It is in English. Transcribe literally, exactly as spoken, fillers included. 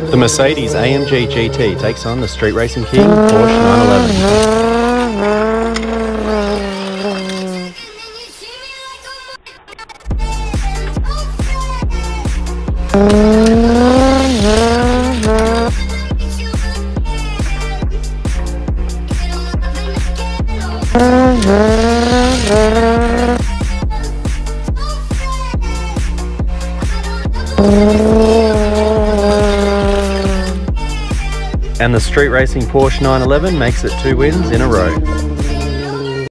The Mercedes A M G G T takes on the Street Racing King Porsche nine eleven. And the Street Racing Porsche nine eleven makes it two wins in a row.